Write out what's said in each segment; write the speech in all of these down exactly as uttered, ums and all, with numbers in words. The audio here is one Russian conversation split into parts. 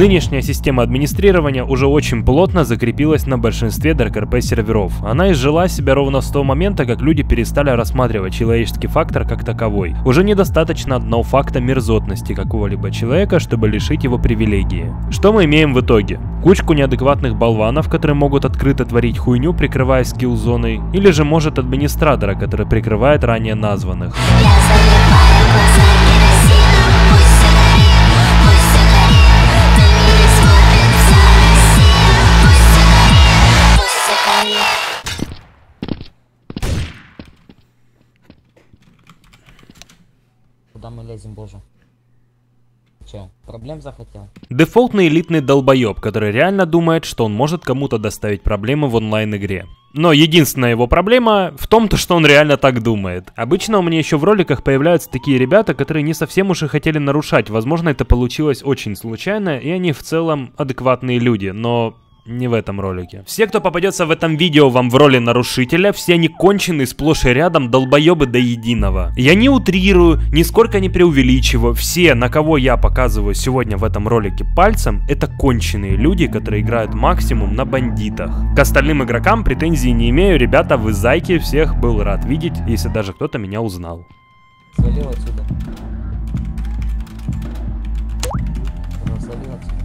Нынешняя система администрирования уже очень плотно закрепилась на большинстве ДаркРП серверов. Она изжила себя ровно с того момента, как люди перестали рассматривать человеческий фактор как таковой. Уже недостаточно одного факта мерзотности какого-либо человека, чтобы лишить его привилегии. Что мы имеем в итоге? Кучку неадекватных болванов, которые могут открыто творить хуйню, прикрываясь скилл-зоной, или же может администратора, который прикрывает ранее названных. Куда мы лезем, боже? Че, проблем захотел? Дефолтный элитный долбоеб, который реально думает, что он может кому-то доставить проблемы в онлайн-игре. Но единственная его проблема в том, что он реально так думает. Обычно у меня еще в роликах появляются такие ребята, которые не совсем уж и хотели нарушать. Возможно, это получилось очень случайно, и они в целом адекватные люди, но... не в этом ролике. Все, кто попадется в этом видео вам в роли нарушителя, все они конченые сплошь и рядом долбоебы до единого. Я не утрирую, нисколько не преувеличиваю. Все, на кого я показываю сегодня в этом ролике пальцем, это конченые люди, которые играют максимум на бандитах. К остальным игрокам претензий не имею. Ребята, вы зайки, всех был рад видеть, если даже кто-то меня узнал. Свалил отсюда. Свалил отсюда.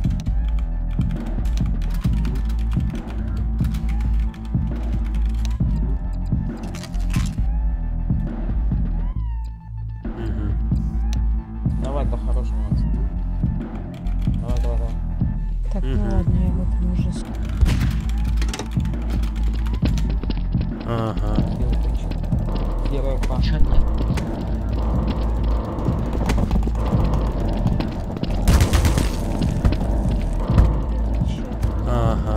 Давай по-хорошему. Давай, давай, давай. Так, ну ладно, я в этом ужасе. Ага. Первая па. Ага.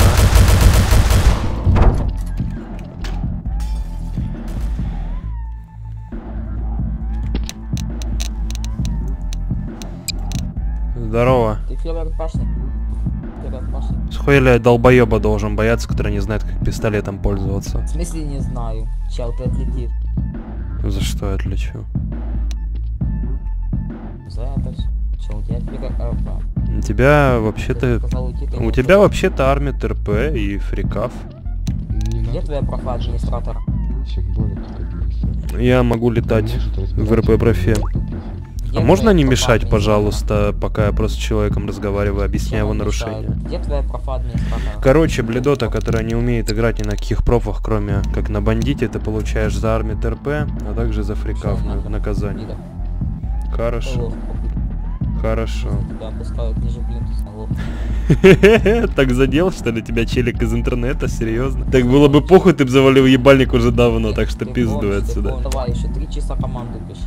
Здорово. Ты фермер пашник? Фермер пашник? Схуяли я долбоеба должен бояться, который не знает, как пистолетом пользоваться. В смысле не знаю? Чел, ты отлетишь. За что я отлечу? За это все. Чел, у тебя фермер РП. У тебя вообще-то... Сказал, уйти, ты У не тебя ушел. вообще-то армия ТРП и фрикав. Где твоя профа администратора? Я могу летать в РП-профе. Где А можно твоя не профа мешать, администратора? пожалуйста, пока я просто с человеком разговариваю, объясняю его Чем он мешает? нарушения? Где твоя профа администратора? Короче, бледота, которая не умеет играть ни на каких профах, кроме как на бандите, ты получаешь за армию ТРП, а также за фрикав на наказание. Вида. Хорошо. Лох, похуй. Хорошо. Тебя опускают ниже плинтуса, лох. Так задел, что ли, тебя челик из интернета? Серьезно? Так было бы похуй, ты бы завалил ебальник уже давно, так что Ты пиздуй гонишь, ты отсюда. гонишь. Давай, еще три часа команду пиши.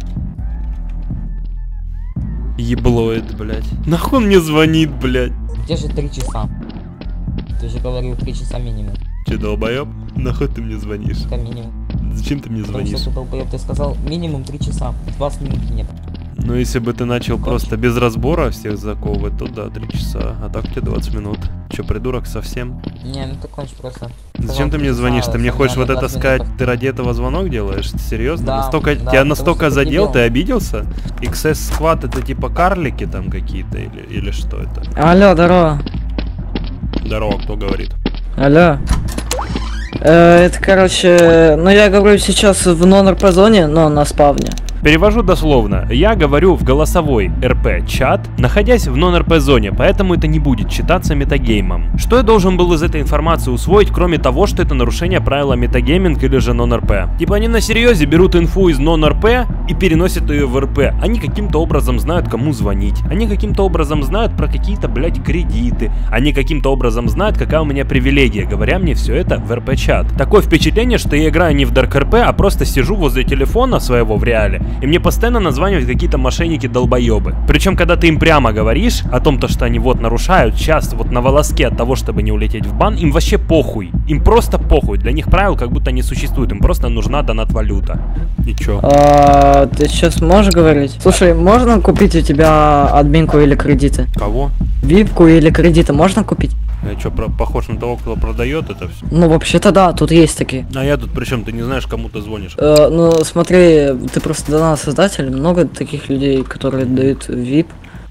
Еблоид, блядь. Нахуй он мне звонит, блядь? Где же три часа? Ты же говорил три часа минимум. Че, долбоеб? Нахуй ты мне звонишь? Это минимум. Зачем ты мне Потому звонишь? что ты долбоёб, ты сказал минимум три часа. двадцать минут нет. Ну, если бы ты начал просто без разбора всех заковывать, то да, три часа. А так тебе двадцать минут. Че, придурок совсем? Не, ну ты кончишь просто. Зачем ты мне звонишь? Ты мне хочешь вот это сказать, ты ради этого звонок делаешь? Серьезно? Да, настолько, да, тебя настолько потому что ты задел, дебил. ты обиделся? икс эс Squad это типа карлики там какие-то или, или что это? Алло, здорово. Здорово, кто говорит? Алло. Э, это, короче, ну я говорю сейчас в нон-РП зоне, но на спавне. Перевожу дословно. Я говорю в голосовой эр пи-чат, находясь в нон-эр пи зоне, поэтому это не будет читаться метагеймом. Что я должен был из этой информации усвоить, кроме того, что это нарушение правила метагейминг или же нон-эр пи? Типа они на серьезе берут инфу из нон-эр пи и переносят ее в эр пи. Они каким-то образом знают, кому звонить. Они каким-то образом знают про какие-то, блядь, кредиты. Они каким-то образом знают, какая у меня привилегия, говоря мне все это в эр пи-чат. Такое впечатление, что я играю не в ДаркРП, а просто сижу возле телефона своего в реале, и мне постоянно названивают какие-то мошенники-долбоебы. Причем, когда ты им прямо говоришь о том, то, что они вот нарушают, сейчас вот на волоске от того, чтобы не улететь в бан, им вообще похуй. Им просто похуй. Для них правил как будто не существует. Им просто нужна донат-валюта. И чё? А, ты сейчас можешь говорить? Слушай, можно купить у тебя админку или кредиты? Кого? Випку или кредиты можно купить? Я чё, про похож на того, кто продает это все? Ну, вообще-то да, тут есть такие. А я тут причем, ты не знаешь, кому ты звонишь. Э, ну, смотри, ты просто донат создатель, много таких людей, которые дают вип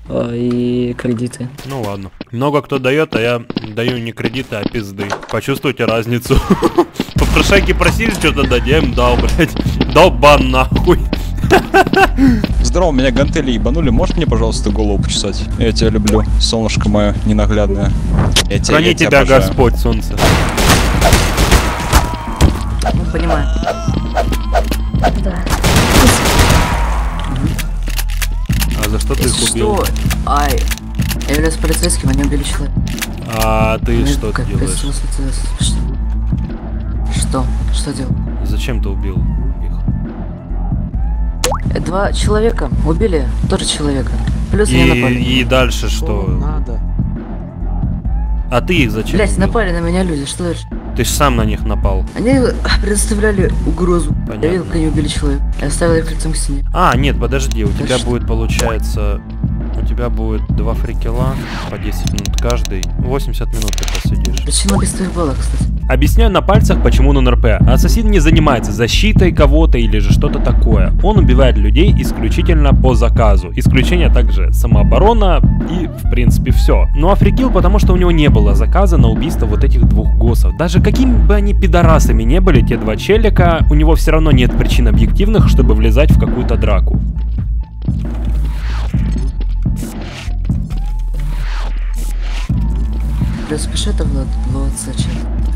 э, и кредиты. Ну ладно. Много кто дает, а я даю не кредиты, а пизды. Почувствуйте разницу. Попрошайки просили что-то дать, я им дал, блядь. Дал бан нахуй. Здорово, меня гантели ебанули. Можешь мне, пожалуйста, голову почесать? Я тебя люблю, солнышко мое ненаглядное. Я тебя, Храни я тебя тебя обожаю. Господь, солнце. Ну, понимаю. Да. А за что ты их убил? Что? Ай, я являюсь полицейским, они убили человека. А ты Ну, что как- делаешь? Что? Что? Что делал? Зачем ты убил их? Два человека убили, тоже человека. Плюс они напали. И, и дальше что? Надо. А ты их зачем Блять, убил? напали на меня люди, что дальше? Ты ж сам на них напал. Они предоставляли угрозу. Понятно. Я видел, как они убили человека. Я оставил их лицом к стене. А, нет, подожди, у Так тебя что? будет, получается... У тебя будет два фрикела по десять минут каждый. восемьдесят минут ты посидишь. Причина без твоих баллов, кстати. Объясняю на пальцах, почему нон-РП. Ассасин не занимается защитой кого-то или же что-то такое. Он убивает людей исключительно по заказу. Исключение также самооборона и, в принципе, все. Ну а фрикил, потому что у него не было заказа на убийство вот этих двух госсов. Даже какими бы они пидорасами не были, те два челика, у него все равно нет причин объективных, чтобы влезать в какую-то драку. Плюс пиши это в ЛОЦ чат.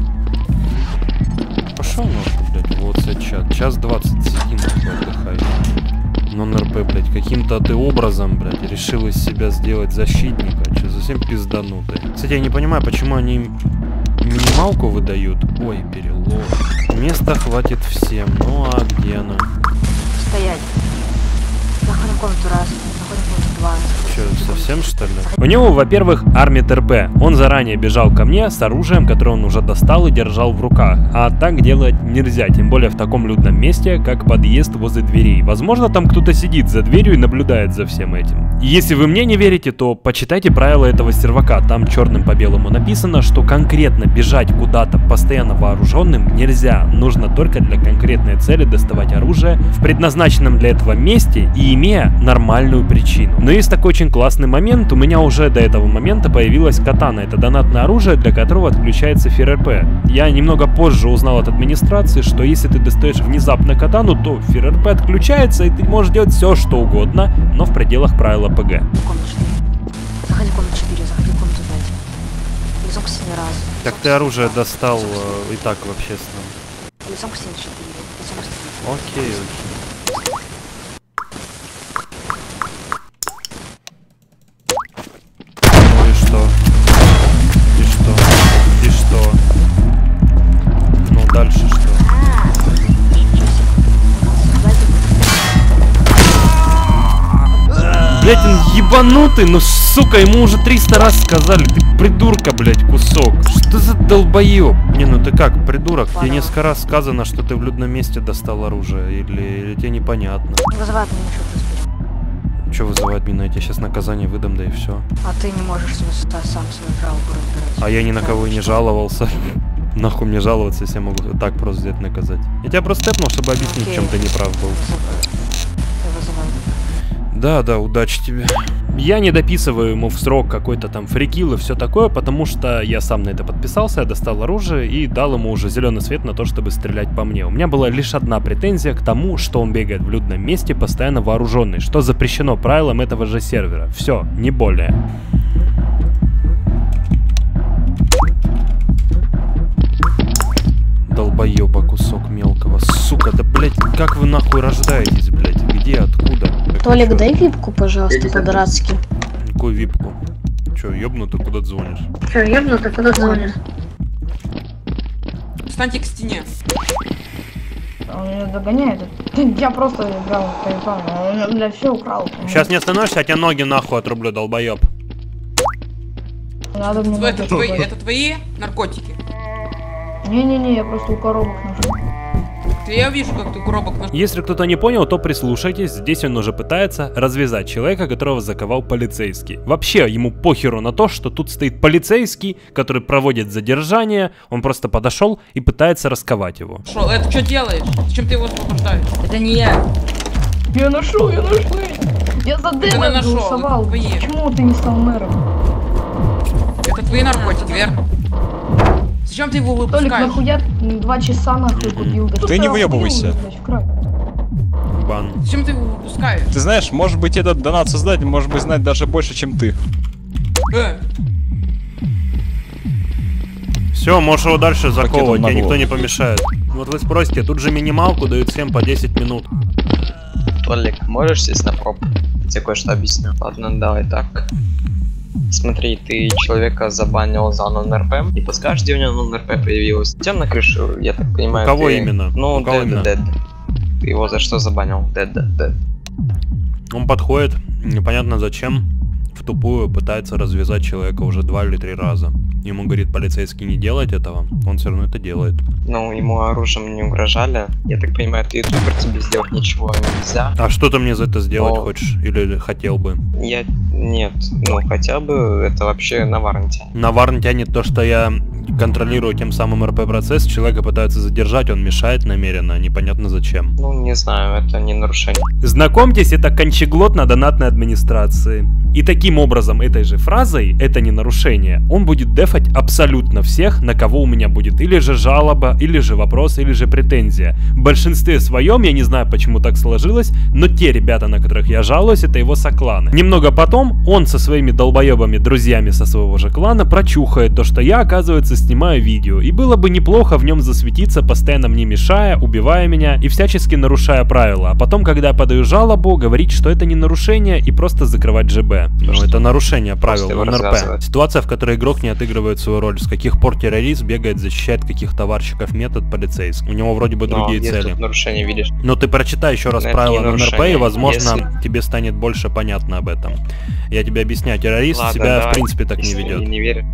Пошел нахуй, блядь, вот чат. Час двадцать сиди нахуй, отдыхай. Нон-РП, блядь, каким-то ты образом, блядь, решил из себя сделать защитника. Че, совсем пизданутый. Кстати, я не понимаю, почему они минималку выдают. Ой, перелом. Места хватит всем. Ну а где она? Стоять. Заходим в комнату раз, заходим в комнату два. Че, совсем что ли? У него, во-первых, армит РП. Он заранее бежал ко мне с оружием, которое он уже достал и держал в руках. А так делать нельзя, тем более в таком людном месте, как подъезд возле дверей. Возможно, там кто-то сидит за дверью и наблюдает за всем этим. Если вы мне не верите, то почитайте правила этого сервака. Там черным по белому написано, что конкретно бежать куда-то постоянно вооруженным нельзя. Нужно только для конкретной цели доставать оружие в предназначенном для этого месте и имея нормальную причину. Но есть такой очень классный момент. У меня уже до этого момента появилась катана. Это донатное оружие, для которого отключается ФРРП. Я немного позже узнал от администрации, что если ты достаешь внезапно катану, то ФРРП отключается и ты можешь делать все, что угодно, но в пределах правил АПГ. Комната четыре. Заходи в комнату четыре, заходи в комнату пять. Лицом к стене раз. Так ты оружие достал э, и так в общественном. Лицом к стене четыре. Лицом к стене. Окей, окей. Ну и что? И что? И что? Ну дальше что? Блять, он ебанутый, ну сука, ему уже триста раз сказали, ты придурка, блять, кусок. Что за долбоеб? Не, ну ты как, придурок? Тебе несколько раз сказано, что ты в людном месте достал оружие, или, или тебе непонятно? Не вызывает меня ничего, в принципе. Че вызывать меня? Я тебе сейчас наказание выдам, да и все. А ты не можешь с места сам свою жалобу разбирать. А я ни на кого и не жаловался. Нахуй мне жаловаться, если я могу так просто взять наказать. Я тебя просто тэпнул, чтобы объяснить, в чем ты неправ был. Я вызываю. Да, да, удачи тебе. Я не дописываю ему в срок какой-то там фрикил и все такое, потому что я сам на это подписался, я достал оружие и дал ему уже зеленый свет на то, чтобы стрелять по мне. У меня была лишь одна претензия к тому, что он бегает в людном месте постоянно вооруженный, что запрещено правилам этого же сервера. Все, не более. Долбоеба кусок мелкого. Сука, да блять, как вы нахуй рождаетесь, блять? Где, откуда? Толик, Чё? дай випку, пожалуйста, по-братски. Какую випку? Че, ёбнутый, куда ты звонишь? Че, ёбну, ты куда звонишь? Встаньте к стене. Он меня догоняет. Я просто играл в телефон, он у меня, бля, все украл. Сейчас не остановишься, я тебе ноги нахуй отрублю, долбоеб. Надо мне... Это ноги твои, трогать. это твои наркотики? Не-не-не, я просто у коробок нашел. Я вижу, как ты коробок нашел. Если кто-то не понял, то прислушайтесь, здесь он уже пытается развязать человека, которого заковал полицейский. Вообще, ему похеру на то, что тут стоит полицейский, который проводит задержание, он просто подошел и пытается расковать его. Шо, это что делаешь? Зачем ты его освобождаешь? Это не я. Я нашел, я нашел. Я за Ты Дэна нашел, голосовал. это твои. Почему ты не стал мэром? Это твои наркотики, верно? Зачем ты его Толик, выпускаешь? нахуя два часа нахуй купил? Да Ты что не охуел, выебывайся. блядь, в край? Бан. Зачем ты его выпускаешь? Ты знаешь, может быть, этот донат-создатель может быть знать даже больше, чем ты. Э, Все, можешь его дальше заковывать, на тебе никто голову. не помешает. Вот вы спросите, тут же минималку дают всем по десять минут. Толик, можешь сесть на проб? Я тебе кое-что объясню. Ладно, давай так. Смотри, ты человека забанил за нон-РП. И подскажешь, где у него нон-РП появилось? Тем на крышу, я так понимаю. У кого ты... именно? Ну, У кого Dead, именно? Dead. Ты его за что забанил? Dead, Dead, Dead. Он подходит, непонятно зачем, в тупую пытается развязать человека уже два или три раза. Ему говорит полицейский не делать этого, он все равно это делает. Ну, ему оружием не угрожали. Я так понимаю, ты ютубер, тебе сделать ничего нельзя. А что ты мне за это сделать Но- хочешь? Или хотел бы? Я... Нет, ну хотя бы это вообще на варнте. На варн тянет то, что я контролирую тем самым РП-процесс, человека пытаются задержать, он мешает намеренно, непонятно зачем. Ну, не знаю, это не нарушение. Знакомьтесь, это кончеглот на донатной администрации. И таким образом, этой же фразой, это не нарушение, он будет дефать абсолютно всех, на кого у меня будет или же жалоба, или же вопрос, или же претензия. В большинстве своем, я не знаю, почему так сложилось, но те ребята, на которых я жалуюсь, это его сокланы. Немного потом, он со своими долбоебами, друзьями со своего же клана, прочухает то, что я, оказывается, снимаю видео. И было бы неплохо в нем засветиться, постоянно мне мешая, убивая меня и всячески нарушая правила. А потом, когда я подаю жалобу, говорить, что это не нарушение и просто закрывать ЖБ. Ну, это нарушение правил его НРП. развязывать. Ситуация, в которой игрок не отыгрывает свою роль. С каких пор террорист бегает, защищает каких товарщиков метод полицейский. У него вроде бы Но другие где цели. тут нарушение видишь? Но ты прочитай еще раз Это правила не НРП, и, нарушение. возможно, Если- тебе станет больше понятно об этом. Я тебе объясняю, террорист Ладно, себя давай. в принципе так не Если ведет. не веришь.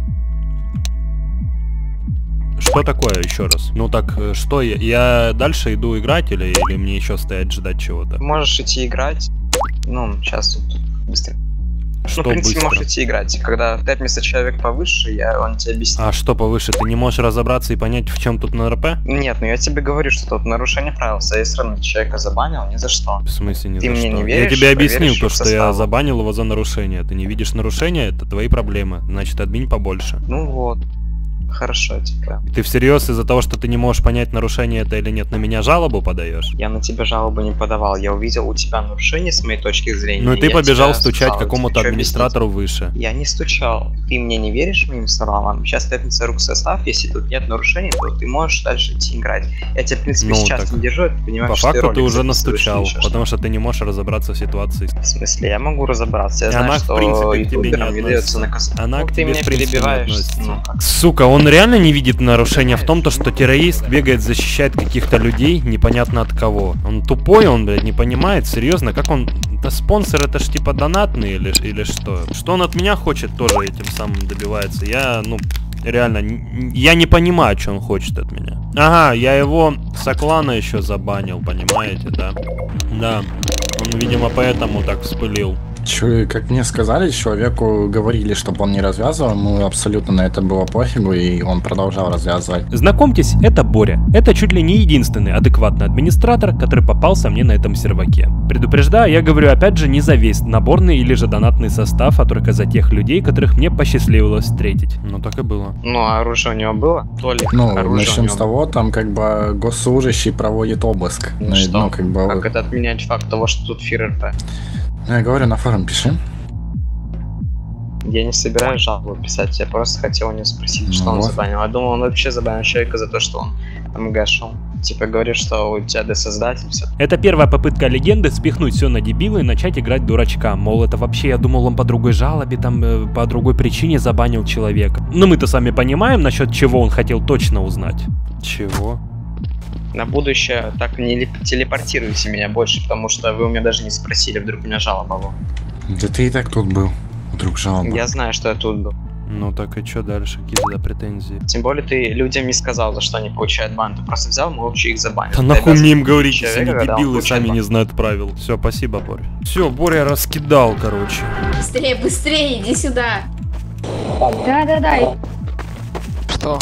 Что такое, еще раз? Ну так, э, что я? Я дальше иду играть или, или мне еще стоять ждать чего-то? Можешь идти играть. Ну, сейчас тут быстро. Что ну, в принципе, быстро? можешь идти играть. Когда в пять месяцев человек повыше, я он тебе объясню. А что повыше? Ты не можешь разобраться и понять, в чем тут НРП? Нет, ну я тебе говорю, что тут нарушение правил. С этой стороны человека забанил ни за что. В смысле не Ты за мне что? не Я веришь? тебе объяснил Проверишь то, их что я составы. забанил его за нарушение. Ты не видишь нарушения, это твои проблемы. Значит, админ побольше. Ну вот. Хорошо, типа. Ты всерьез из-за того, что ты не можешь понять, нарушение это или нет, на меня жалобу подаешь? Я на тебя жалобу не подавал. Я увидел у тебя нарушение с моей точки зрения. Ну и ты я побежал тебя стучать сказал, какому-то тебе чё администратору выше. объяснить? Я не стучал. Ты мне не веришь моим словам? Сейчас пятница рук состав, если тут нет нарушений, то ты можешь дальше идти играть. Я тебя, в принципе, Ну, сейчас так не держу, ты понимаешь, По что факту ролик ты уже записываешь, настучал, еще потому что ты не можешь разобраться в ситуации. что-то. В смысле, я могу разобраться. Я И знаю, она, в что принципе, к тебе не ютуберам не дается относится. наказ. Она Ну, к ты тебе, меня в принципе, не перебиваешь. относится. Ну, как? Сука, он реально не видит нарушения в том, то, что террорист бегает, защищает каких-то людей, непонятно от кого. Он тупой, он, блядь, не понимает, серьезно, как он... Это спонсор, это ж типа донатный или, или что? Что он от меня хочет, тоже этим самым добивается. Я, ну, реально, н- я не понимаю, что он хочет от меня. Ага, я его с клана еще забанил, понимаете, да? Да, он, видимо, поэтому так вспылил. Чё, как мне сказали, человеку говорили, чтобы он не развязывал, ему абсолютно на это было пофигу, и он продолжал развязывать. Знакомьтесь, это Боря. Это чуть ли не единственный адекватный администратор, который попался мне на этом серваке. Предупреждаю, я говорю опять же не за весь наборный или же донатный состав, а только за тех людей, которых мне посчастливилось встретить. Ну так и было. Ну, а оружие у него было? Толик, Ну, оружие у начнем него с того, там как бы госслужащий проводит обыск. Ну Ну, что? ну, как бы... Как это отменять факт того, что тут ФИР-РП? Ну, я говорю, на форум пиши. Я не собираюсь жалобу писать, я просто хотел у него спросить, что Ну он вот. забанил. Я думал, он вообще забанил человека за то, что он МГшил. Типа говорит, что у тебя десоздатель, все. Это первая попытка легенды спихнуть все на дебила и начать играть дурачка. Мол, это вообще, я думал, он по другой жалобе, там, э, по другой причине забанил человека. Но мы-то сами понимаем, насчет чего он хотел точно узнать. Чего? На будущее так не леп- телепортируйте меня больше, потому что вы у меня даже не спросили, вдруг у меня жалоба была. Да ты и так тут был. Вдруг жалоба. Я знаю, что я тут был. Ну так и что дальше? Какие туда претензии? Тем более ты людям не сказал, за что они получают бан. Ты просто взял, молча их забанил. Да Ты нахуй обязан мне им говорить, если человека, они когда он дебилы, получает сами бан. не знают правил. Все, спасибо, Боря. Все, Боря раскидал, короче. Быстрее, быстрее, иди сюда. Да-да-да. Что?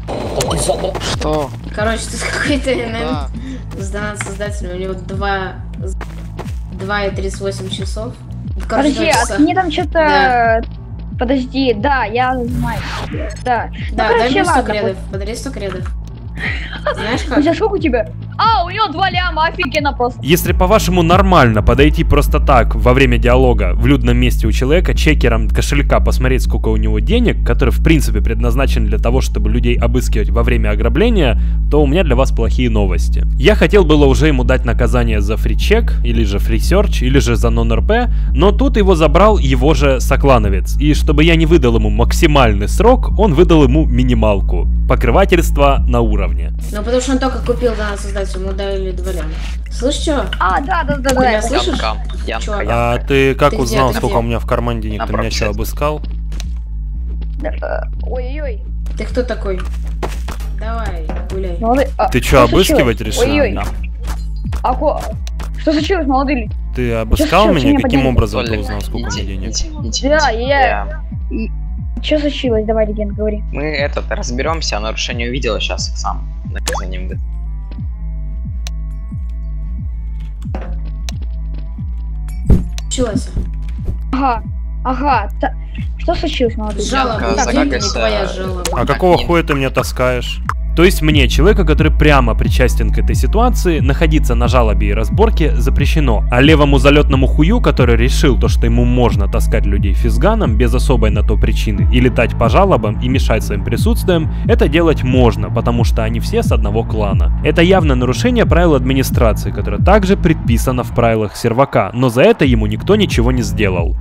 Что? Короче, тут какой-то НМ Да. с донат создателем, у него два, два и тридцать восемь часов. Подожди, а мне там что-то... Да. Подожди, да, я знаю. Да. Да, ну, дай мне сто ладно, кредов, подари сто кредов. Знаешь У как? тебя сколько у тебя? А, у него два ляма, офигенно просто. Если, по-вашему, нормально подойти просто так во время диалога в людном месте у человека, чекером кошелька посмотреть, сколько у него денег, который, в принципе, предназначен для того, чтобы людей обыскивать во время ограбления, то у меня для вас плохие новости. Я хотел было уже ему дать наказание за фричек, или же фрисерч, или же за нон-РП, но тут его забрал его же соклановец. И чтобы я не выдал ему максимальный срок, он выдал ему минималку. Покрывательство на уровне. Ну, потому что он только купил данный создатель, ему дали два ляма. Слышь, чё? А, да, да, да, Ты да. меня я слышишь? Янка, Янка, Чё? Янка. А ты как Ты где, узнал, ты сколько где? у меня в кармане денег? Ты меня Напротив. что, обыскал? Да, Ой-ой-ой. Ты кто такой? Давай, гуляй. Молодой- а, Ты чё, что обыскивать случилось? решил? Ой-ой. Да. А ко- Что случилось, молодые люди? Ты обыскал случилось? меня? Меня Каким подняли. образом ты Толик, узнал, сколько у меня иди, денег? иди, иди, Да, иди. я- Что случилось? Давай, легенд, говори. Мы этот разберемся, нарушение увидела, сейчас их сам наказанием будет. Случилось? Ага, ага. та- Что случилось, молодые люди? Жалоба, Янка, так, не загайся. твоя жалоба. А какого нет. хуя ты меня таскаешь? То есть мне, человека, который прямо причастен к этой ситуации, находиться на жалобе и разборке запрещено. А левому залетному хую, который решил то, что ему можно таскать людей физганом без особой на то причины и летать по жалобам и мешать своим присутствием, это делать можно, потому что они все с одного клана. Это явно нарушение правил администрации, которое также предписано в правилах сервака, но за это ему никто ничего не сделал.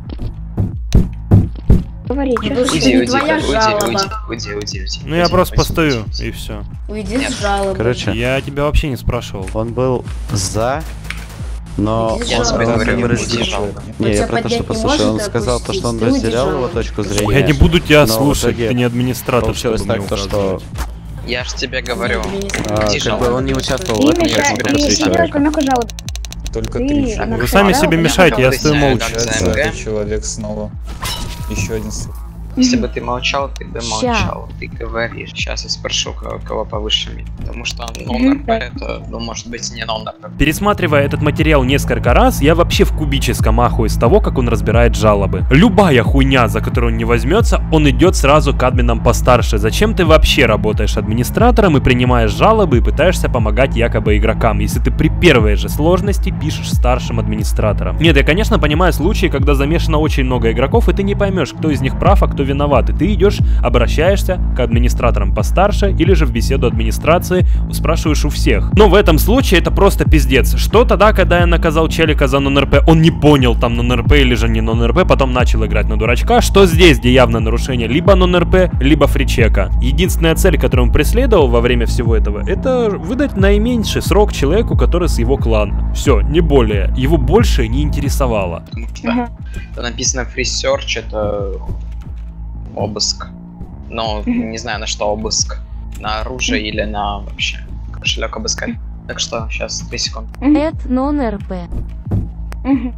Говори, Ну, что слушай, случилось? не Уйди, твоя уйди, уйди, жалоба. уйди, уйди, уйди, уйди. Ну я уйди, просто уйди, постою, уйди. и все. Уйди Нет. с жалобой. Короче, Я тебя вообще не спрашивал. он был за, но Иди Я жалобой. тебе он говорю, не уйди разделил. жалобой. Не, Он я тебя про то, что поднять не послушай, он может, сказал то, что он отпустить. Ты разделял уйди его жалобой. точку Я зрения. Я не буду тебя но в слушать, итоге ты не администратор, Получилось чтобы так, мне то, что указывать. Я ж тебе говорю. а, Иди как бы жалобой. он не участвовал И в этом, мешай, я и тебе сидел отвечаю. кромеку жалобы. Только Ты, три она человека. Вы сами сказала, себе да? мешаете, я стою молча. Получается, Получается, МГ. этот человек снова. Еще один. с- Если бы ты молчал, ты бы Ща. молчал. Ты говоришь. Сейчас я спрошу, кого, кого повыше меня. Потому что Мгм. нон-РП это, ну, может быть, не нон-РП. Пересматривая этот материал несколько раз, я вообще в кубическом ахуе с того, как он разбирает жалобы. Любая хуйня, за которую он не возьмется, он идет сразу к админам постарше. Зачем ты вообще работаешь администратором и принимаешь жалобы и пытаешься помогать якобы игрокам, если ты при первой же сложности пишешь старшим администратором? Нет, я, конечно, понимаю случаи, когда замешано очень много игроков, и ты не поймешь, кто из них прав, а кто виноват. И ты идешь, обращаешься к администраторам постарше или же в беседу администрации спрашиваешь у всех. Но в этом случае это просто пиздец. Что тогда, когда я наказал челика за нон-РП, он не понял, там нон-РП или же не нон-РП, потом начал играть на дурачка. Что здесь, где явно нарушение либо нон-РП, либо фричека. Единственная цель, которую он преследовал во время всего этого, это выдать наименьший срок человеку, который с его клана. Все, не более. Его больше не интересовало. Потому что это написано free search, это обыск. Но не знаю, на что обыск. На оружие или на вообще кошелек обыскать. Так что, сейчас, три секунды. Эд нон-РП. Мгм.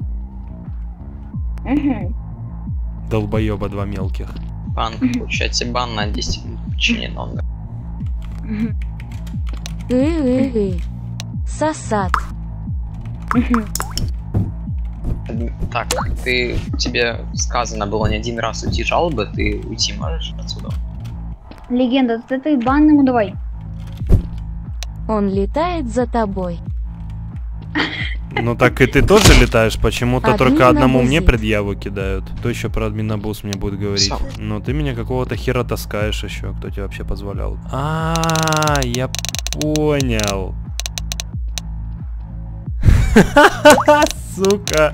Мгм. Долбоеба два мелких. Бан, получайте бан на десять минут в течение нон. И-и-и. Сосад. Так, ты, тебе сказано было не один раз уйти жалобы, ты уйти можешь отсюда? Легенда, ты, ты бан ему давай. Он летает за тобой. Ну так и ты тоже летаешь, почему-то Админ только одному мне набузит. предъяву кидают. Кто еще про админабуз мне будет говорить? Сам. Ну ты меня какого-то хера таскаешь еще, кто тебе вообще позволял? А, я понял. Сука.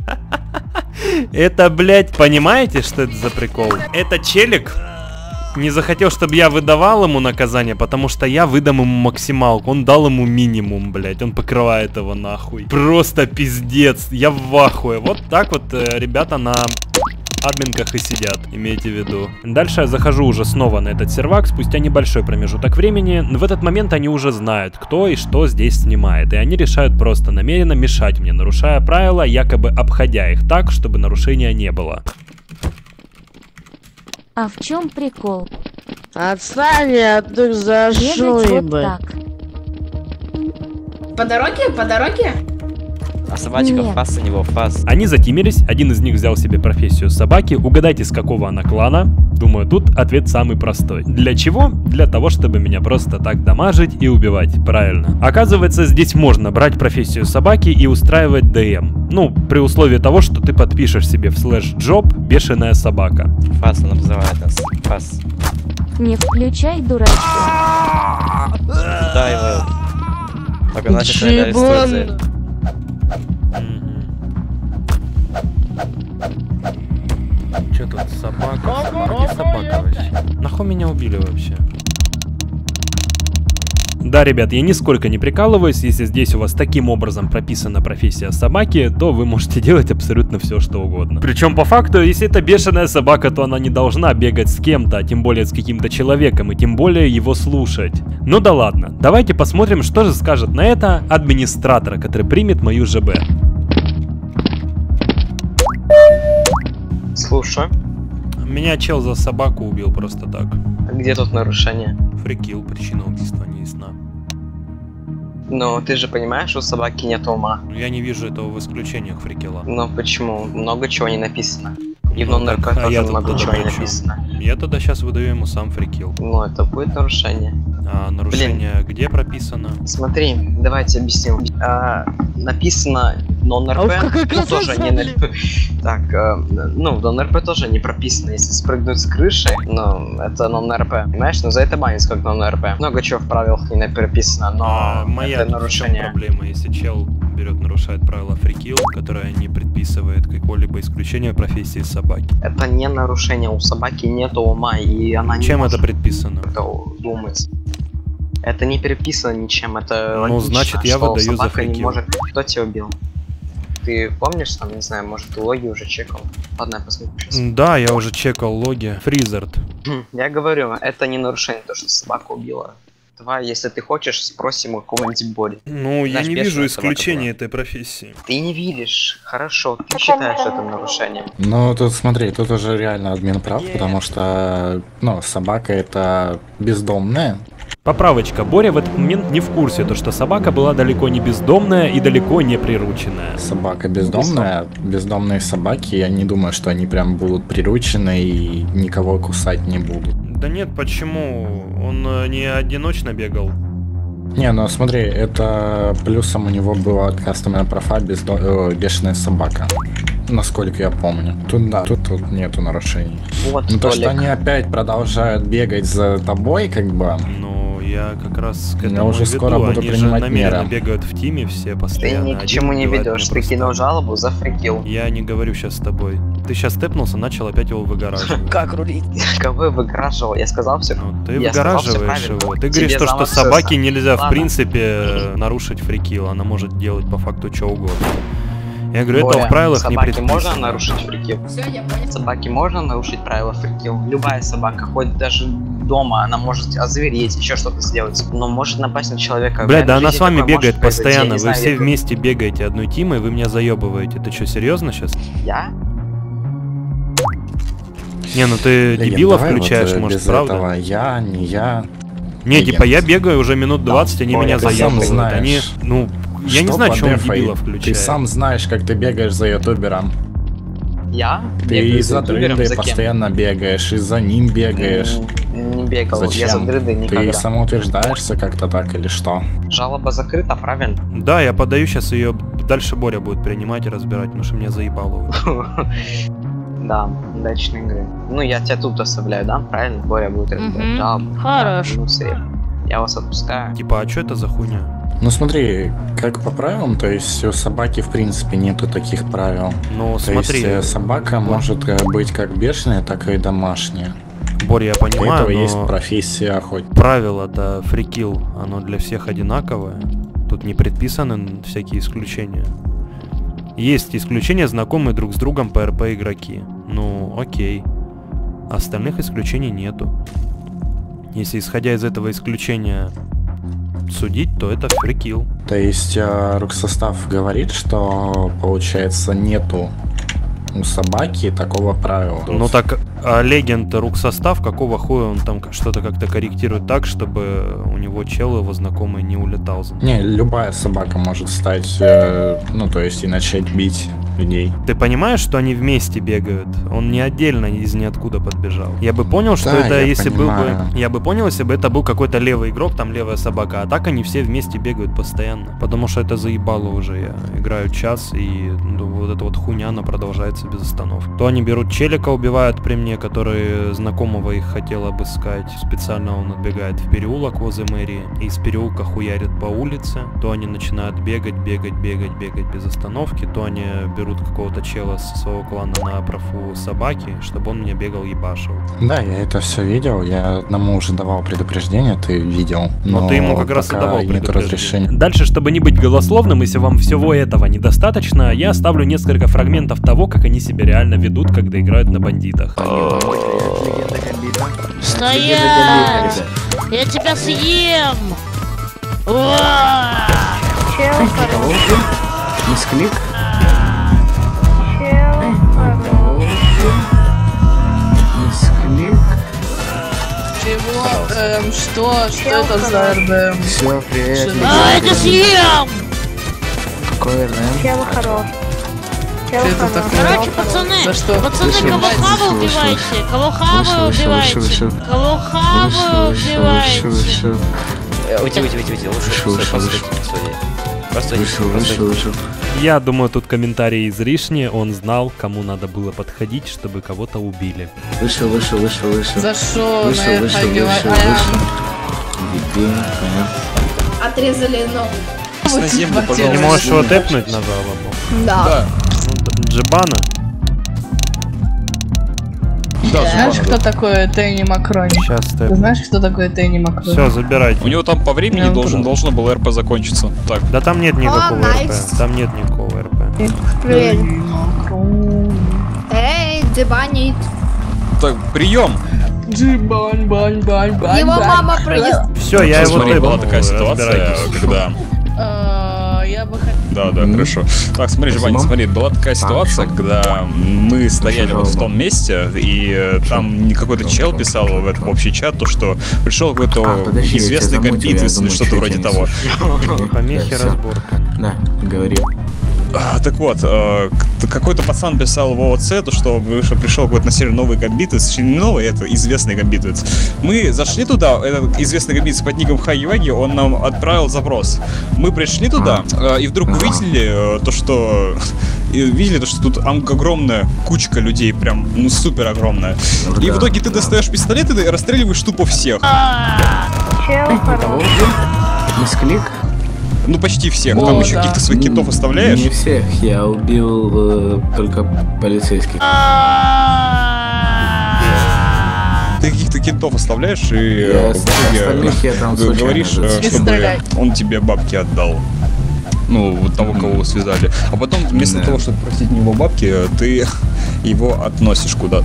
Это, блядь, понимаете, что это за прикол? Это челик не захотел, чтобы я выдавал ему наказание, потому что я выдам ему максималку. Он дал ему минимум, блядь. Он покрывает его нахуй. Просто пиздец. Я в ахуе. Вот так вот э, ребята на админках и сидят, имейте в виду. Дальше я захожу уже снова на этот сервак спустя небольшой промежуток времени. В этот момент они уже знают, кто и что здесь снимает. И они решают просто намеренно мешать мне, нарушая правила, якобы обходя их так, чтобы нарушения не было. А в чем прикол? Отстань от их за Бегать вот шуйбы. так. По дороге? По дороге? А собачка Нет. фас у него фас. Они затимились, один из них взял себе профессию собаки. Угадайте, с какого она клана? Думаю, тут ответ самый простой. Для чего? Для того, чтобы меня просто так дамажить и убивать. Правильно. Оказывается, здесь можно брать профессию собаки и устраивать ДМ. Ну, при условии того, что ты подпишешь себе в слэш-джоб бешеная собака. Фас, он обзывает нас. Фас. Не включай дурачка. Да, его. Только начал стреляли с цель. Че тут собака? Собака, собака вообще. Нахуй меня убили вообще? Да, ребят, я нисколько не прикалываюсь, если здесь у вас таким образом прописана профессия собаки, то вы можете делать абсолютно все, что угодно. Причем по факту, если это бешеная собака, то она не должна бегать с кем-то, а тем более с каким-то человеком, и тем более его слушать. Ну да ладно, давайте посмотрим, что же скажет на это администратор, который примет мою ЖБ. Слушай. Меня чел за собаку убил просто так. А где тут нарушение? Фрикил, причина убийства не ясна. Но ты же понимаешь, что у собаки нет ума. Я не вижу этого в исключениях фрикила. Но почему? Много чего не написано. И в Ну нон-РП так, а тоже я много тут чего тогда не при чём? написано. Я тогда сейчас выдаю ему сам фрикил. Ну, это будет нарушение. А нарушение где прописано? Смотри, давайте объясним. А, написано нон-РП, ну, тоже не на... Так, а, ну, в нон-РП тоже не прописано, если спрыгнуть с крыши, ну, это нон-РП, понимаешь? Ну, за это банится как нон-РП. Много чего в правилах не прописано, но А моя это тут в чём нарушение. проблема, если чел берет, нарушает правила фрикил, которое не предписывает какое-либо исключение профессии собаки. Это не нарушение, у собаки нету ума, и она не Чем может это предписано? это думать. Это не переписано ничем, это Ну, логично, значит, я что выдаю за собака не фрикил. может... Кто тебя убил? Ты помнишь, там, не знаю, может, ты логи уже чекал? Ладно, я посмотрю сейчас. Да, я уже чекал логи. Фризард. Я говорю, это не нарушение, то, что собака убила. Давай, если ты хочешь, спросим у какого-нибудь Бори. Ну, я Знаешь, не бешеная вижу собака исключения этой профессии. Ты не видишь, хорошо, ты считаешь это нарушением. Ну, тут смотри, тут уже реально админ прав, потому что, ну, собака это бездомная. Поправочка, Боря в этот момент не в курсе, то что собака была далеко не бездомная и далеко не прирученная. Собака бездомная, бездомные собаки, я не думаю, что они прям будут приручены и никого кусать не будут. Да нет, почему? Он э, не одиночно бегал. Не, ну смотри, это плюсом у него была кастомная профа бездо... э, бешеная собака. Насколько я помню. Тут да, тут, тут нету нарушений. Вот, ну то, что Толик. они опять продолжают бегать за тобой, как бы. Ну, я как раз к Я этому уже и веду. скоро буду Они же принимать намеренно меры. бегают в тиме все Ты постоянно. ни к Один чему не убивает ведешь, меня ты просто кинул так. жалобу за фрикил. Я не говорю сейчас с тобой. Ты сейчас тэпнулся, начал опять его выгораживать. Как рулить? Кого я выгораживал? Я сказал все. Ты Я сказал всё выгораживаешь правильно. его. Ты Тебе говоришь, то, что замок собаке сосать. нельзя в Ладно. принципе э, нарушить фрикил. Она может делать по факту что угодно. Я говорю, Боря, это в правилах не собаки предписано. можно нарушить фрикил? Все, я понял. Собаке можно нарушить правила фрикил? Любая собака, хоть даже дома, она может озвереть, еще что-то сделать. Но может напасть на человека. Блядь, В да реальной она жизни с вами такое бегает может произойти, я постоянно. не Вы знаю, все я- вместе бегаете одной тимой, вы меня заебываете. Ты что, серьезно сейчас? Я? Не, ну ты Легин, дебила давай включаешь, вот, э, может, без правда? этого я, не я. Не, Легин. типа я бегаю уже минут двадцать, они Ой, меня ты сам заебывают. знаешь. Они, ну, я не Что знаю, по что он дефой? дебила включает. Ты сам знаешь, как ты бегаешь за ютубером. Я? Ты Бегаю за ютубером, дрындой за кем? постоянно бегаешь, и за ним бегаешь. М, Не бегал, Зачем? я за дрыдой никогда. Ты самоутверждаешься как-то так или что? Жалоба закрыта, правильно? Да, я подаю сейчас ее. Дальше Боря будет принимать и разбирать, потому что меня заебало уже. Да, удачной игры. Ну, я тебя тут оставляю, да? Правильно? Боря будет разбирать Мгм. жалобу. Хорошо. Да, ну, срез. Я вас отпускаю. Типа, а что это за хуйня? Ну смотри, как по правилам, то есть у собаки в принципе нету таких правил. Ну, То смотри. есть э, собака может э, быть как бешеная, так и домашняя. Боря, я Для понимаю, этого есть но профессия охотника. правило-то фрикил, оно для всех одинаковое. Тут не предписаны всякие исключения. Есть исключения, знакомые друг с другом по эр пэ игроки. Ну, окей. Остальных исключений нету. Если исходя из этого исключения судить, то это фрикил. То есть э, рук-состав говорит, что получается нету у собаки такого правила. Ну так А Легенд Руксостав, какого хуя он там что-то как-то корректирует так, чтобы у него чел его знакомый не улетал за ним? Не, любая собака может стать, э, ну то есть и начать бить людей. Ты понимаешь, что они вместе бегают? Он не отдельно из ниоткуда подбежал. Я бы понял, что Да, это я если понимаю. был бы... Я бы понял, если бы это был какой-то левый игрок, там левая собака. А так они все вместе бегают постоянно. Потому что это заебало уже. Я играю час, и ну, вот эта вот хуйня, она продолжается без остановки. То они берут челика, убивают при мне, который знакомого их хотел обыскать. Специально он отбегает в переулок возле мэрии. И из переулка хуярит по улице. То они начинают бегать, бегать, бегать, бегать без остановки. То они берут какого-то чела со своего клана на профу собаки, чтобы он мне бегал ебашил. Да, я это все видел, я одному уже давал предупреждение, ты видел. Но, но ты ему как раз и пока давал нет разрешения. Дальше, чтобы не быть голословным, если вам всего этого недостаточно, я оставлю несколько фрагментов того, как они себя реально ведут, когда играют на бандитах. Стоять! Я тебя съем! Мисклик? Мисклик? Чего? Эм, что? Что это за РДМ? Все, привет. А, это съем! Какой РДМ? Чего хорош? Что это такое? Короче, пацаны, За что? пацаны, Вышел, кого вышел, хавы вышел, убивайте, кого Вышел, хавы вышел, убивайте, вышел, вышел. кого хавы убивайте. Вышел, Уйди, уйди, уйди, уйди, лучше Вышел, просто вышел, Просто вышел, вышел, вышел. Я думаю, тут комментарий излишний. Он знал, кому надо было подходить, чтобы кого-то убили. Вышел, вышел, вышел, вышел. За что? Вышел, на вышел, это вышел, говорят? вышел. Иди, понятно. Отрезали ногу. На землю, Ты пожалуйста. не можешь его тэпнуть на жалобу? Да. Ну, Джибана? Да, Знаешь, Зубана, кто такой Тенни Макрони? Сейчас Ты тэпну. знаешь, кто такой Тенни Макрони? Все, забирайте. У него там по времени Ну, должен, куда? должно было РП закончиться. Так. Да там нет никакого О, РП. найс. Там нет никакого РП. Привет. Эй, Дебанит. Так, прием! Джибан, бан, бан, бан, Его бан. мама проезд. Все, я его Смотри, была тэпнул. такая ситуация, разбирайтесь. когда... А, Я бы хотел... Да, да, хорошо. Так, смотри, Жвань, смотри, была такая ситуация, когда мы стояли вот в том месте, и э, там не какой-то чел писал в этот общий чат, то, что пришел какой-то А, подожди, я известный тебя замутил, я гамбит или думаю, что-то что вроде я не того. Помехи, Да, всё. разборка. Да, говори. А, так вот, э, к- какой-то пацан писал в ООЦ, то, что выше пришел какой-то на сервер новый гамбит, точнее, не новый, это известный гамбит. Мы зашли туда, этот известный гамбит с под ником Хайюаги, он нам отправил запрос. Мы пришли туда, э, и вдруг увидели э, то, что... И видели, то, что тут ам- огромная кучка людей, прям, ну, супер огромная. И в итоге ты достаешь пистолет и расстреливаешь тупо всех. Чего хорош? Мисклик? Ну, почти всех. О, Там еще да. каких-то своих китов оставляешь. Не всех, я убил э, только полицейских. Ты каких-то кентов оставляешь и Я э, в ост- итоге остальных я там г- случайно говоришь, э, зацепил. чтобы Стреляй. он тебе бабки отдал. Ну, вот того, кого вы связали. А потом, вместо Да. того, чтобы просить у него бабки, ты его относишь куда-то.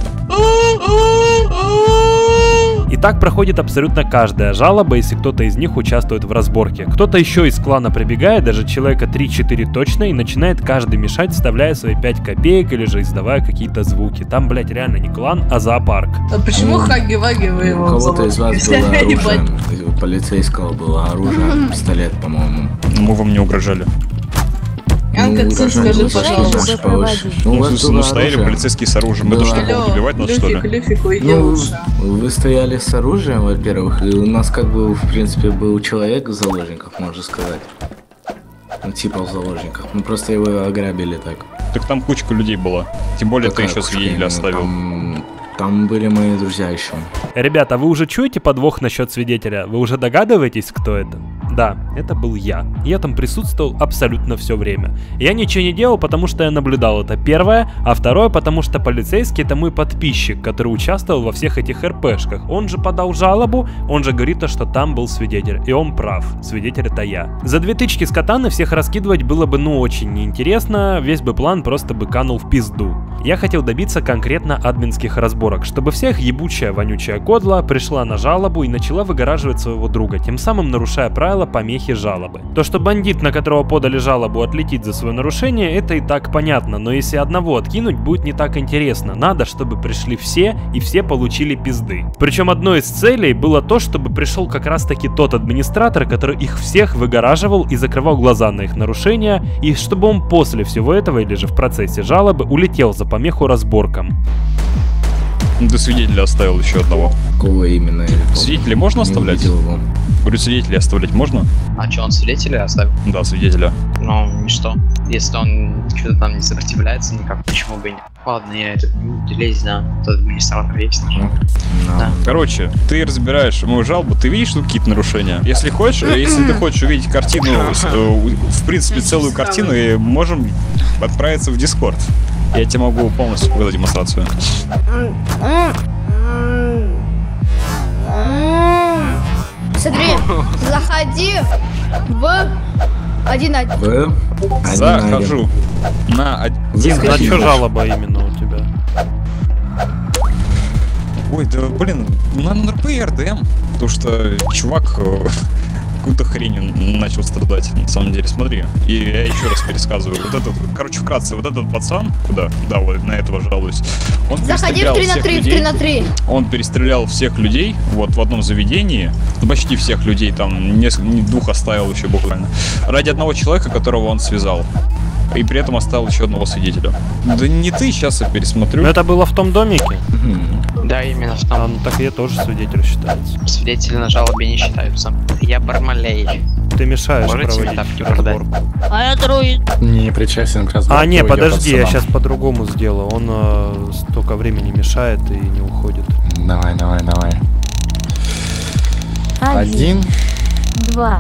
И так проходит абсолютно каждая жалоба, если кто-то из них участвует в разборке. Кто-то еще из клана прибегает, даже человека три-четыре точно, и начинает каждый мешать, вставляя свои пять копеек или же издавая какие-то звуки. Там, блять, реально не клан, а зоопарк. А почему Хаги-Ваги вы У его кого-то из вас было оружие, Ебать. у полицейского было оружие, пистолет, по-моему. Мы вам не угрожали. Янка, Ну, ты угрожали скажи, бы, пожалуйста. что повыше. Ну, Ну, у в вас смысле, было ну, стояли оружие. полицейские с оружием. Это Да. что, кого-то убивать надо, что ли? Люфик, Люфик, уйди Ну, лучше. вы стояли с оружием, во-первых, и у нас как бы, в принципе, был человек в заложниках, можно сказать. Ну, типа в заложниках. Мы просто его ограбили так. Так там кучка людей была. Тем более Какая ты еще кучка свидетеля именно? оставил. Там, там были мои друзья еще. Ребята, вы уже чуете подвох насчет свидетеля? Вы уже догадываетесь, кто это? Да, это был я. Я там присутствовал абсолютно все время. Я ничего не делал, потому что я наблюдал, это первое. А второе, потому что полицейский — это мой подписчик, который участвовал во всех этих РПшках. Он же подал жалобу, он же говорит, что там был свидетель. И он прав, свидетель — это я. За две тычки с катаны всех раскидывать было бы ну очень неинтересно, весь бы план просто бы канул в пизду. Я хотел добиться конкретно админских разборок, чтобы всех ебучая вонючая кодла пришла на жалобу и начала выгораживать своего друга, тем самым нарушая правила помехи жалобы. То, что бандит, на которого подали жалобу, отлетит за свое нарушение, это и так понятно, но если одного откинуть, будет не так интересно. Надо, чтобы пришли все, и все получили пизды. Причем одной из целей было то, чтобы пришел как раз таки тот администратор, который их всех выгораживал и закрывал глаза на их нарушения, и чтобы он после всего этого, или же в процессе жалобы, улетел за помеху разборкам. Ты свидетеля оставил еще одного. Кого именно? Свидетелей можно оставлять? Говорю, свидетелей оставлять можно? А что, он свидетеля оставил? Да, свидетеля. Ну, и что? Если он что-то там не сопротивляется никак, почему бы и нет? Ладно, я этот не буду лезть, да. Тот администратор есть. Ну, да. Короче, ты разбираешь мою жалобу, ты видишь тут какие-то нарушения? Если хочешь, если ты хочешь увидеть картину, в принципе, целую картину, и можем отправиться в Дискорд. Я тебе могу полностью показать демонстрацию. Смотри, заходи в один один. Захожу на один. На что жалоба именно у тебя? Ой, да блин, на эн эр пэ и эр дэ эм. Потому что чувак какую-то хрень начал страдать, на самом деле, смотри. И я еще раз пересказываю. Вот этот, короче, вкратце, вот этот пацан, куда, да, вот на этого жалуюсь. Он Заходи в три на три, в три на три. Он перестрелял всех людей, вот в одном заведении, ну, почти всех людей, там несколько, двух оставил еще буквально, ради одного человека, которого он связал. И при этом оставил еще одного свидетеля. Да не ты, сейчас я пересмотрю. Но это было в том домике? Да, именно в том. А, ну так я тоже свидетель считается. Свидетели на жалобе не считаются. Я Бармалей. Ты мешаешь Можете проводить разборку. А я друид. Не причастен к разборке. А, не, подожди, я сейчас по-другому сделаю. Он э, столько времени мешает и не уходит. Давай, давай, давай. Один. Один. Два.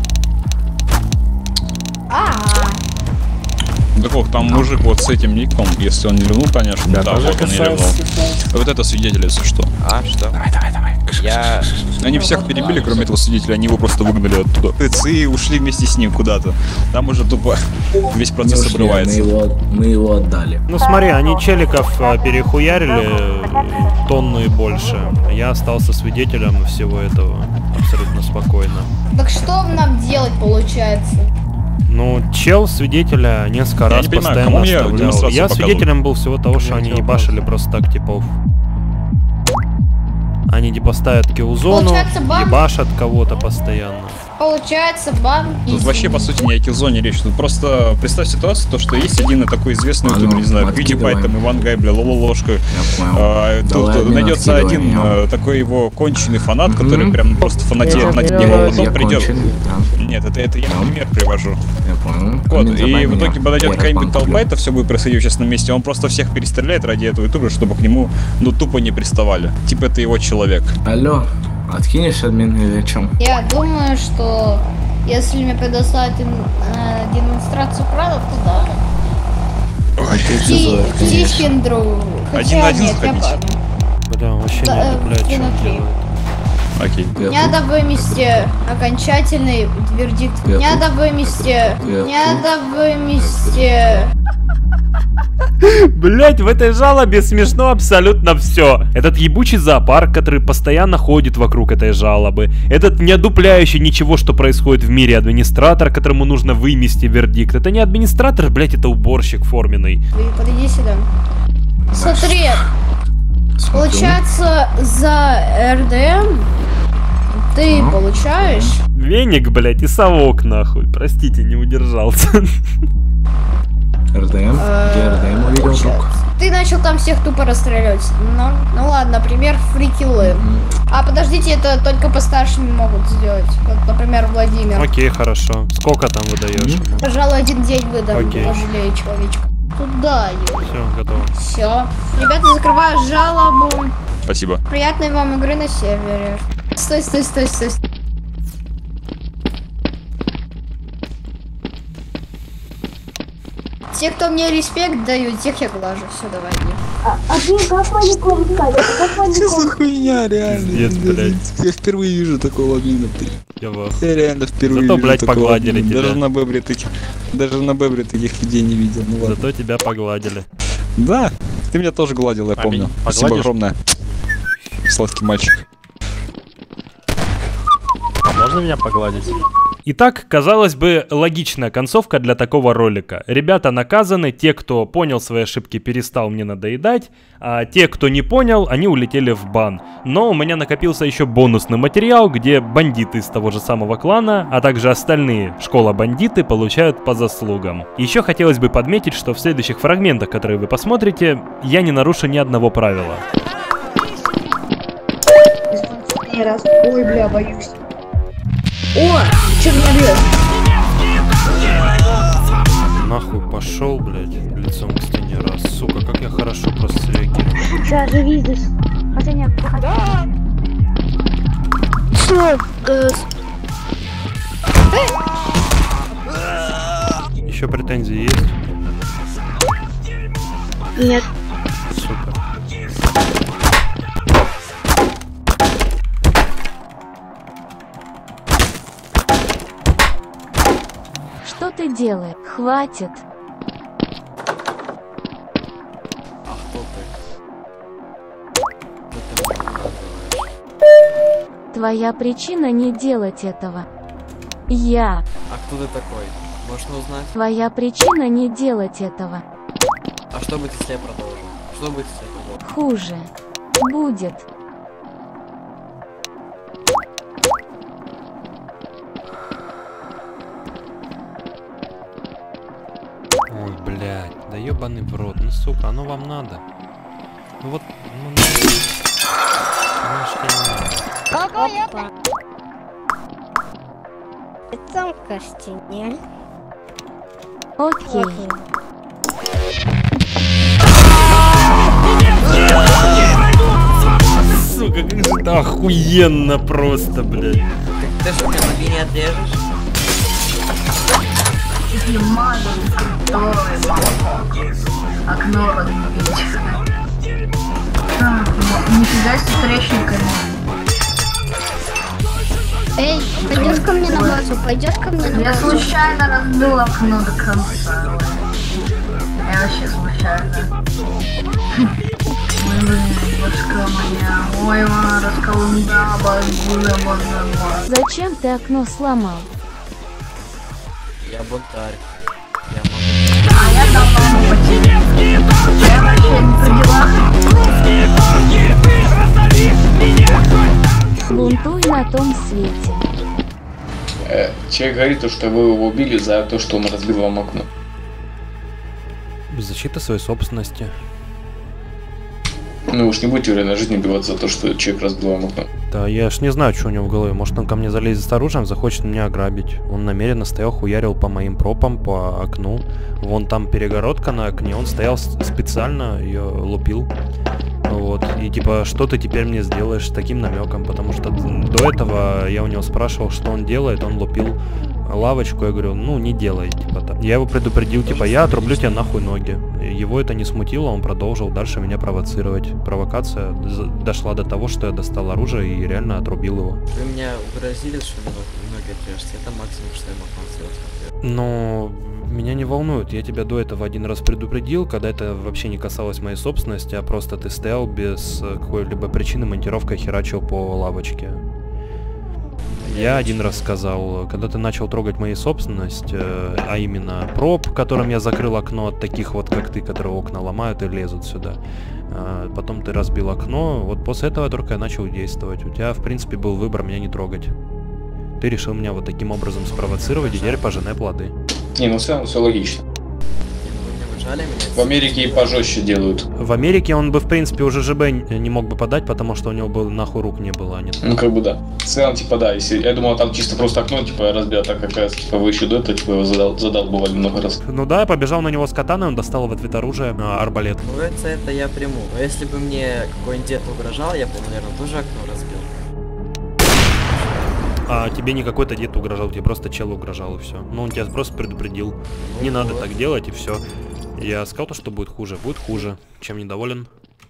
А. Да как, там мужик вот с этим ником, если он не ливнул, конечно, да, да, вот он не ливнул. Вот это свидетель, если что. А, что? Давай, давай, давай. Я... Они всех перебили, кроме этого свидетеля, они его просто выгнали оттуда. И ушли вместе с ним куда-то. Там уже тупо весь процесс Ну, обрывается. Мы его, мы его отдали. Ну смотри, они челиков а, перехуярили э, тонну и больше. Я остался свидетелем всего этого абсолютно спокойно. Так что нам делать получается? Ну, чел свидетеля несколько Я раз не понимаю, постоянно кому мне оставлял. демонстрацию Я показывают? свидетелем был всего того, что они ебашили просто так, типов. Они типа ставят киллзону, Получается, бан? ебашат кого-то постоянно. Получается, бан. Тут вообще, по сути, не о киллзоне речь. Тут просто представь ситуацию, то, что есть один такой известный А, ютубер, ну, не знаю, откидывай. PewDiePie, там, Иван Гай, бля, Лололошка. А, тут Давай, Админ, найдется откидывай один меня. а, такой его конченый фанат, Мгм. который прям просто фанатеет над ним, а потом Я придет. конченый, да. Нет, это, это я пример привожу. Я понял. Вот, Админ, и забай в меня. итоге подойдет Я какая-нибудь банку толпа, бью. это все будет происходить сейчас на месте, он просто всех перестреляет ради этого ютубера, чтобы к нему, ну, тупо не приставали. Типа это его человек. Алло, откинешь админ или о чем? Я думаю, что если мне предоставят им, э, демонстрацию права, то да. Ти- Тихендру. Один на один заходите. Бля, он вообще Да, не э, одупляет, три что на он три. делает. Окей. Надо вынести окончательный вердикт. Я Надо вынести. Я Надо вынести. Блять, в этой жалобе смешно абсолютно все. Этот ебучий зоопарк, который постоянно ходит вокруг этой жалобы. Этот не одупляющий ничего, что происходит в мире администратор, которому нужно вынести вердикт. Это не администратор, блять, это уборщик форменный. Вы подойди сюда. Смотри. Получается, за эр дэ эм ты Ну. получаешь. Веник, блять, и совок нахуй. Простите, не удержался. эр дэ эм? Где эр дэ эм увидел друг? Ты начал там всех тупо расстреливать. Ну, ну ладно, например, фрикиллы. А подождите, это только постаршими могут сделать. Вот, например, Владимир. Окей, хорошо. Сколько там выдаешь? Пожалуй, один день выдам, Окей. пожалею человечка. Туда его. Все, готово. Все. Ребята, закрываю жалобу. Спасибо. Приятной вам игры на сервере. Стой, стой, стой, стой. Те, кто мне респект дают, тех я глажу. Все, давай. А, а ты как маником ставишь? Как маником? Что за хуйня, реально? Пиздец, блядь. Я впервые вижу такого админа. Я в Я реально впервые Зато, вижу блядь, такого погладили админа. тебя. Даже на бебре таких, даже на бебре таких людей не видел. Ну ладно. Зато тебя погладили. Да, ты меня тоже гладил, я помню. Спасибо Погладишь? огромное. Сладкий мальчик. А можно меня погладить? Итак, казалось бы, логичная концовка для такого ролика. Ребята наказаны, те, кто понял свои ошибки, перестал мне надоедать, а те, кто не понял, они улетели в бан. Но у меня накопился еще бонусный материал, где бандиты из того же самого клана, а также остальные школа-бандиты получают по заслугам. Еще хотелось бы подметить, что в следующих фрагментах, которые вы посмотрите, я не нарушу ни одного правила. Раз. Ой, бля, боюсь. О, что меня бьет? Нахуй пошел, блядь, лицом к стене раз. Сука, как я хорошо просто среагировал. Сейчас же видишь. Хотя нет, да. Что? Еще претензии есть? Нет. Супер. Что ты делаешь? Хватит. А кто ты? Твоя причина не делать этого. Я. А кто ты такой? Можно узнать? Твоя причина не делать этого. А что будет, если я продолжу? Что будет, если я продолжу? Хуже. Будет. Ой, блядь, да ебаный в рот, ну сука, оно вам надо. Ну вот, ну надо. Какой я? Лицом к стене. Окей. Сука, как же это охуенно просто, блядь. Ты что, мне ноги не отрежешь? Если мазал, который окно разбить. Нифига себе трещинками. Эй, пойдешь ко мне на базу? Пойдешь ко мне на базу? Я случайно разбил окно до конца. Я вообще случайно. Ой, блин, башка моя. Ой, она расколунда, базуля, базуля. Зачем ты окно сломал? Я бунтарь. Я могу. А я давно не потерял. Я вообще не при делах. Бунтуй на том свете. Э, человек говорит, то, что вы его убили за то, что он разбил вам окно. Защита своей собственности. Ну уж не будете уверены на жизни убиваться за то, что человек разбил вам окно. Да, я ж не знаю, что у него в голове. Может, он ко мне залезет с оружием, захочет меня ограбить. Он намеренно стоял, хуярил по моим пропам, по окну. Вон там перегородка на окне, он стоял специально, ее лупил. Вот, и типа, что ты теперь мне сделаешь с таким намеком? Потому что до этого я у него спрашивал, что он делает, он лупил лавочку, я говорю, ну не делай, типа так. Я его предупредил, типа, я отрублю тебе нахуй ноги. Его это не смутило, он продолжил дальше меня провоцировать. Провокация дошла до того, что я достал оружие и реально отрубил его. Вы меня угрозили, что вы ноги отрежете, это максимум, что я мог вам сделать. Но меня не волнует, я тебя до этого один раз предупредил, когда это вообще не касалось моей собственности, а просто ты стоял без какой-либо причины, монтировкой херачил по лавочке. Я один раз сказал, когда ты начал трогать мою собственность, э, а именно проб, которым я закрыл окно от таких вот, как ты, которые окна ломают и лезут сюда. Э, потом ты разбил окно, вот после этого только я начал действовать. У тебя, в принципе, был выбор меня не трогать. Ты решил меня вот таким образом спровоцировать, и теперь пожинай плоды. Не, ну все, все логично. В Америке и пожестче делают. В Америке он бы, в принципе, уже ЖБ не мог бы подать, потому что у него бы нахуй рук не было. А нет. Ну, как бы да. В целом, типа, да, если... Я думал, там чисто просто окно, типа, разбил, так как раз, типа, вы еще до этого, типа, его задал, задал бывали много раз. Ну да, я побежал на него с катаной, он достал в ответ оружие, а, арбалет. Ну, это, это я приму. Но если бы мне какой-нибудь дед угрожал, я бы, наверное, тоже окно разбил. А тебе не какой-то дед угрожал, тебе просто чел угрожал и все. Ну, он тебя просто предупредил. Ну, не вот. надо так делать и все. Я сказал то, что будет хуже. Будет хуже. Чем недоволен?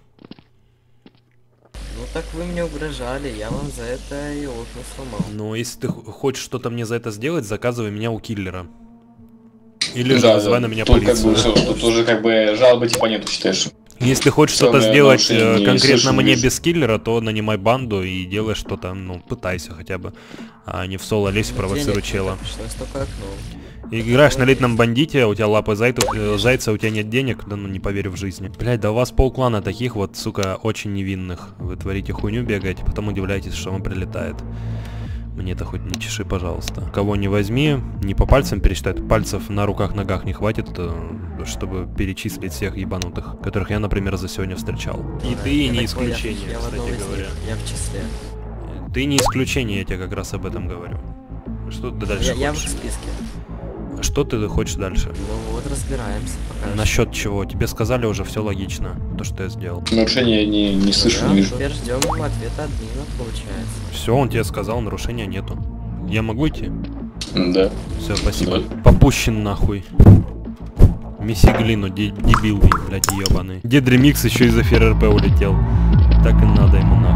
Ну так вы мне угрожали, я вам за это и окна сломал. Но если ты хочешь что-то мне за это сделать, заказывай меня у киллера. Или же да, вызывай да. на меня Тут полицию. как бы все, тут уже как бы жалобы типа нету, считаешь? Если хочешь что-то Самое сделать нарушение э, не конкретно слышу, мне вижу. без киллера, то нанимай банду и делай что-то, ну, пытайся хотя бы. А не в соло лезь, провоцируй чела. Пришлось только окно. Играешь на элитном бандите, а у тебя лапы зайца, э, зайца, у тебя нет денег, да ну не поверю в жизни. Блять, да у вас полклана таких вот, сука, очень невинных. Вы творите хуйню, бегаете, потом удивляетесь, что вам прилетает. Мне-то хоть не чеши, пожалуйста. Кого не возьми, не по пальцам пересчитать, пальцев на руках-ногах не хватит, э, чтобы перечислить всех ебанутых, которых я, например, за сегодня встречал. И ты Я не так понял, исключение, я в одном кстати из говоря. них, Я в числе. Ты не исключение, я тебе как раз об этом говорю. Что ты дальше Я, я в хочешь? списке. Что ты хочешь дальше? Ну вот разбираемся пока. Насчет чего? Тебе сказали уже все логично, то, что я сделал. Нарушения я не, не слышу, Да, не вижу. теперь ждем ответа админа, получается. Все, он тебе сказал, нарушения нету. Я могу идти? Да. Все, спасибо. Попущен нахуй. Месси глину, де дебил, блядь, ебаный. Дед Ремикс еще из эфира РП улетел. Так и надо ему нахуй.